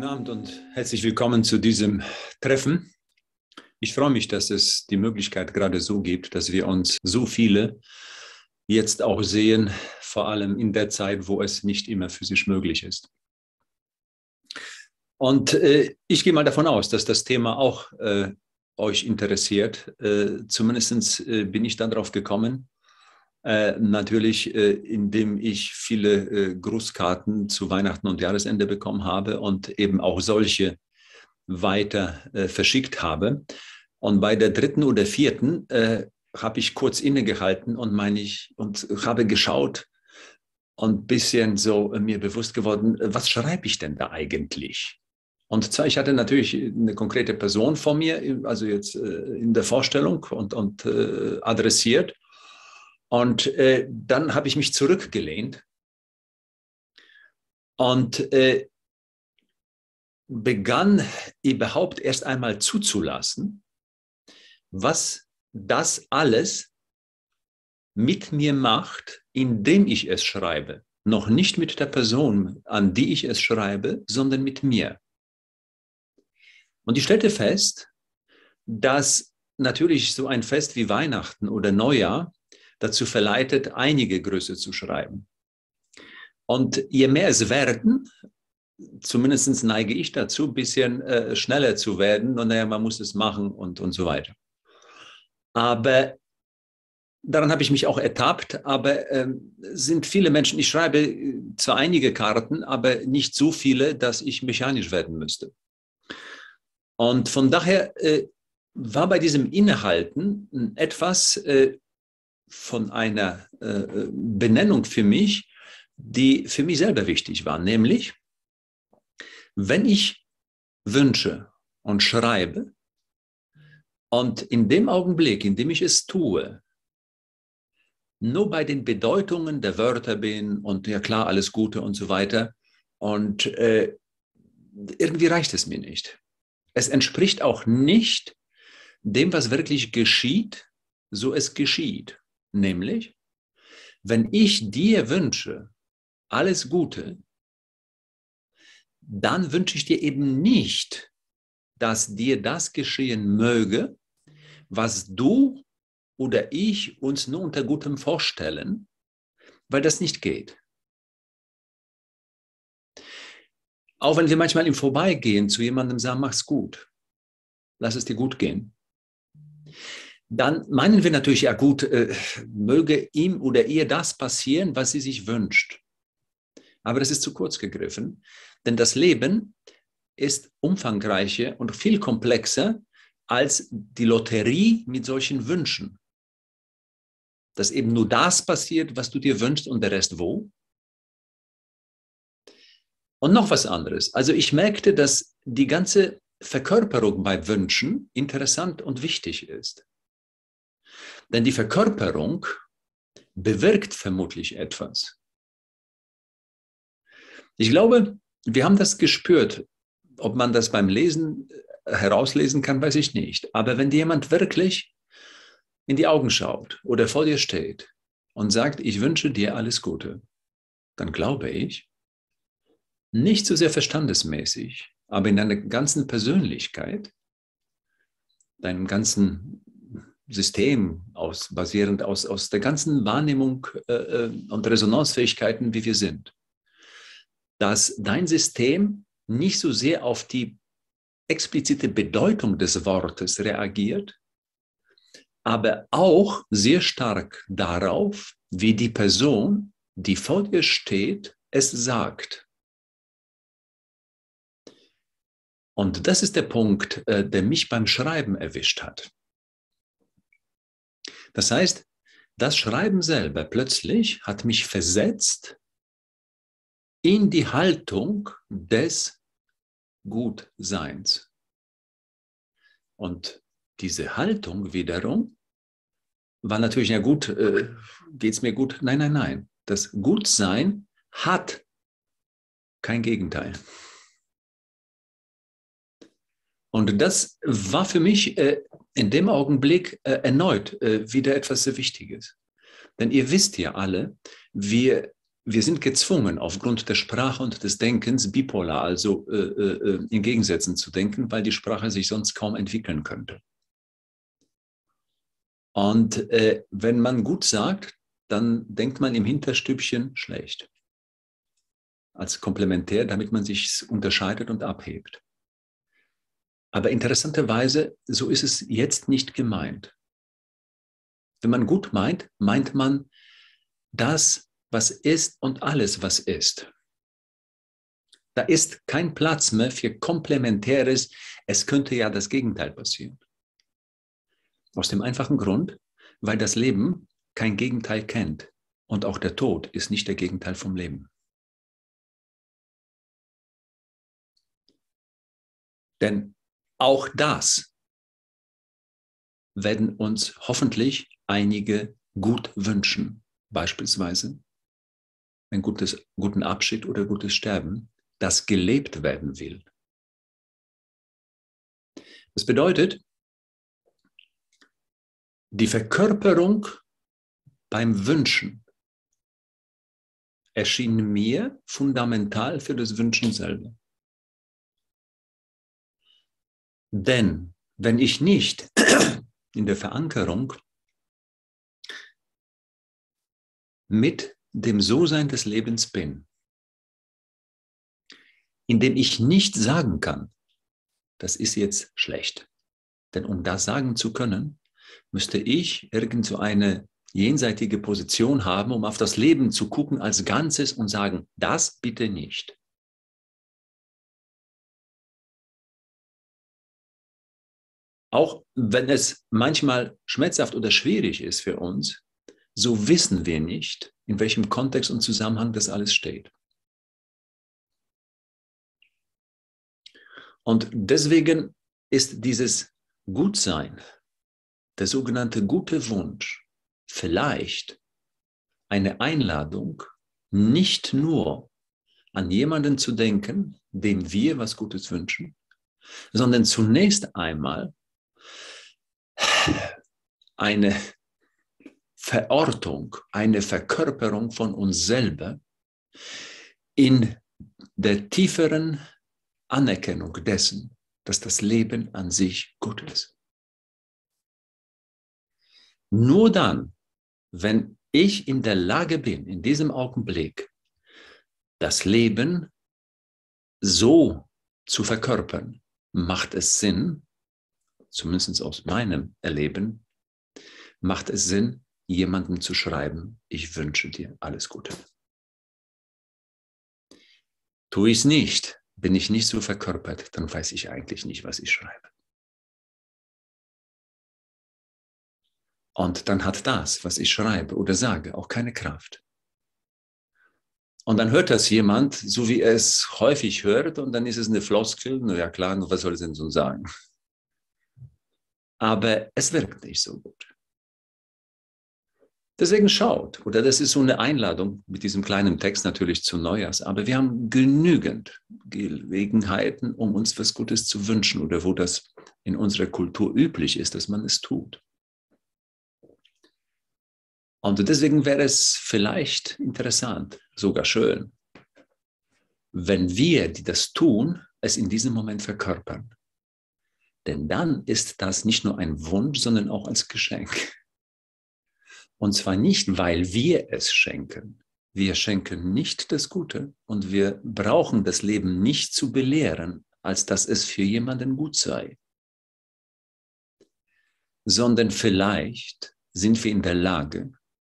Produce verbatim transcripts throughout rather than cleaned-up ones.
Abend und herzlich willkommen zu diesem Treffen. Ich freue mich, dass es die Möglichkeit gerade so gibt, dass wir uns so viele jetzt auch sehen, vor allem in der Zeit, wo es nicht immer physisch möglich ist. Und äh, ich gehe mal davon aus, dass das Thema auch äh, euch interessiert. Äh, zumindest äh, bin ich dann drauf gekommen, Äh, natürlich, äh, indem ich viele äh, Grußkarten zu Weihnachten und Jahresende bekommen habe und eben auch solche weiter äh, verschickt habe. Und bei der dritten oder vierten äh, habe ich kurz innegehalten und meine ich und habe geschaut und ein bisschen so äh, mir bewusst geworden, was schreibe ich denn da eigentlich? Und zwar, ich hatte natürlich eine konkrete Person vor mir, also jetzt äh, in der Vorstellung und, und äh, adressiert. Und äh, dann habe ich mich zurückgelehnt und äh, begann überhaupt erst einmal zuzulassen, was das alles mit mir macht, indem ich es schreibe. Noch nicht mit der Person, an die ich es schreibe, sondern mit mir. Und ich stellte fest, dass natürlich so ein Fest wie Weihnachten oder Neujahr dazu verleitet, einige Grüße zu schreiben. Und je mehr es werden, zumindest neige ich dazu, ein bisschen äh, schneller zu werden und naja, man muss es machen und, und so weiter. Aber daran habe ich mich auch ertappt, aber äh, sind viele Menschen, ich schreibe zwar einige Karten, aber nicht so viele, dass ich mechanisch werden müsste. Und von daher äh, war bei diesem Innehalten etwas äh, von einer äh, Benennung für mich, die für mich selber wichtig war, nämlich, wenn ich wünsche und schreibe und in dem Augenblick, in dem ich es tue, nur bei den Bedeutungen der Wörter bin und ja klar, alles Gute und so weiter und äh, irgendwie reicht es mir nicht. Es entspricht auch nicht dem, was wirklich geschieht, so es geschieht. Nämlich, wenn ich dir wünsche, alles Gute, dann wünsche ich dir eben nicht, dass dir das geschehen möge, was du oder ich uns nur unter Gutem vorstellen, weil das nicht geht. Auch wenn wir manchmal im Vorbeigehen zu jemandem sagen, mach's gut, lass es dir gut gehen. Dann meinen wir natürlich, ja gut, äh, möge ihm oder ihr das passieren, was sie sich wünscht. Aber das ist zu kurz gegriffen, denn das Leben ist umfangreicher und viel komplexer als die Lotterie mit solchen Wünschen. Dass eben nur das passiert, was du dir wünschst und der Rest wo? Und noch was anderes. Also ich merkte, dass die ganze Verkörperung bei Wünschen interessant und wichtig ist. Denn die Verkörperung bewirkt vermutlich etwas. Ich glaube, wir haben das gespürt. Ob man das beim Lesen herauslesen kann, weiß ich nicht. Aber wenn dir jemand wirklich in die Augen schaut oder vor dir steht und sagt, ich wünsche dir alles Gute, dann glaube ich, nicht so sehr verstandesmäßig, aber in deiner ganzen Persönlichkeit, deinem ganzen System, aus, basierend aus, aus der ganzen Wahrnehmung äh, und Resonanzfähigkeiten, wie wir sind, dass dein System nicht so sehr auf die explizite Bedeutung des Wortes reagiert, aber auch sehr stark darauf, wie die Person, die vor dir steht, es sagt. Und das ist der Punkt, äh, der mich beim Schreiben erwischt hat. Das heißt, das Schreiben selber plötzlich hat mich versetzt in die Haltung des Gutseins. Und diese Haltung wiederum war natürlich, ja gut, äh, geht es mir gut? Nein, nein, nein. Das Gutsein hat kein Gegenteil. Und das war für mich äh, in dem Augenblick äh, erneut äh, wieder etwas sehr Wichtiges. Denn ihr wisst ja alle, wir wir sind gezwungen, aufgrund der Sprache und des Denkens bipolar, also äh, äh, in Gegensätzen zu denken, weil die Sprache sich sonst kaum entwickeln könnte. Und äh, wenn man gut sagt, dann denkt man im Hinterstübchen schlecht. Als Komplementär, damit man sich unterscheidet und abhebt. Aber interessanterweise, so ist es jetzt nicht gemeint. Wenn man gut meint, meint man das, was ist und alles, was ist. Da ist kein Platz mehr für Komplementäres. Es könnte ja das Gegenteil passieren. Aus dem einfachen Grund, weil das Leben kein Gegenteil kennt. Und auch der Tod ist nicht der Gegenteil vom Leben. Denn auch das werden uns hoffentlich einige gut wünschen. Beispielsweise ein gutes, guten Abschied oder gutes Sterben, das gelebt werden will. Das bedeutet, die Verkörperung beim Wünschen erschien mir fundamental für das Wünschen selber. Denn wenn ich nicht in der Verankerung mit dem So-Sein des Lebens bin, indem ich nicht sagen kann, das ist jetzt schlecht. Denn um das sagen zu können, müsste ich irgend so eine jenseitige Position haben, um auf das Leben zu gucken als Ganzes und sagen, das bitte nicht. Auch wenn es manchmal schmerzhaft oder schwierig ist für uns, so wissen wir nicht, in welchem Kontext und Zusammenhang das alles steht. Und deswegen ist dieses Gutsein, der sogenannte gute Wunsch, vielleicht eine Einladung, nicht nur an jemanden zu denken, dem wir was Gutes wünschen, sondern zunächst einmal eine Verortung, eine Verkörperung von uns selber in der tieferen Anerkennung dessen, dass das Leben an sich gut ist. Nur dann, wenn ich in der Lage bin, in diesem Augenblick das Leben so zu verkörpern, macht es Sinn, zumindest aus meinem Erleben, macht es Sinn, jemandem zu schreiben, ich wünsche dir alles Gute. Tue ich es nicht, bin ich nicht so verkörpert, dann weiß ich eigentlich nicht, was ich schreibe. Und dann hat das, was ich schreibe oder sage, auch keine Kraft. Und dann hört das jemand, so wie er es häufig hört, und dann ist es eine Floskel, na ja klar, was soll es denn so sagen? Aber es wirkt nicht so gut. Deswegen schaut, oder das ist so eine Einladung mit diesem kleinen Text natürlich zu Neujahrs, aber wir haben genügend Gelegenheiten, um uns was Gutes zu wünschen oder wo das in unserer Kultur üblich ist, dass man es tut. Und deswegen wäre es vielleicht interessant, sogar schön, wenn wir, die das tun, es in diesem Moment verkörpern. Denn dann ist das nicht nur ein Wunsch, sondern auch als Geschenk. Und zwar nicht, weil wir es schenken. Wir schenken nicht das Gute und wir brauchen das Leben nicht zu belehren, als dass es für jemanden gut sei. Sondern vielleicht sind wir in der Lage,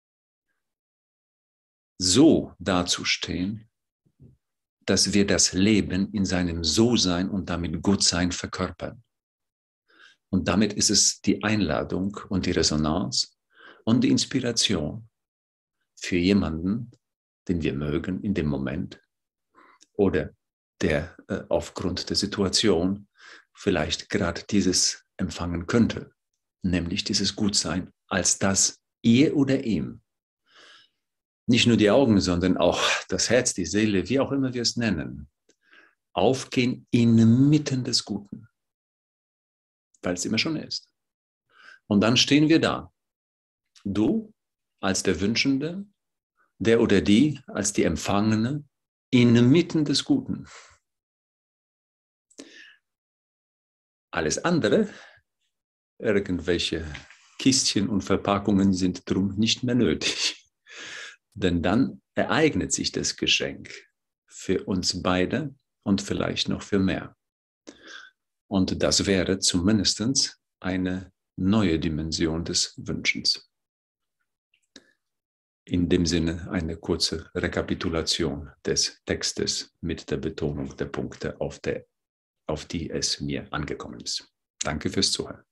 so dazustehen, dass wir das Leben in seinem So-Sein und damit Gutsein verkörpern. Und damit ist es die Einladung und die Resonanz und die Inspiration für jemanden, den wir mögen in dem Moment oder der äh, aufgrund der Situation vielleicht gerade dieses empfangen könnte, nämlich dieses Gutsein, als das ihr oder ihm nicht nur die Augen, sondern auch das Herz, die Seele, wie auch immer wir es nennen, aufgehen inmitten des Guten, weil es immer schon ist. Und dann stehen wir da. Du als der Wünschende der oder die als die Empfangene inmitten des Guten. Alles andere, irgendwelche Kistchen und Verpackungen sind drum nicht mehr nötig. Denn dann ereignet sich das Geschenk für uns beide und vielleicht noch für mehr. Und das wäre zumindest eine neue Dimension des Wünschens. In dem Sinne eine kurze Rekapitulation des Textes mit der Betonung der Punkte, auf, der, auf die es mir angekommen ist. Danke fürs Zuhören.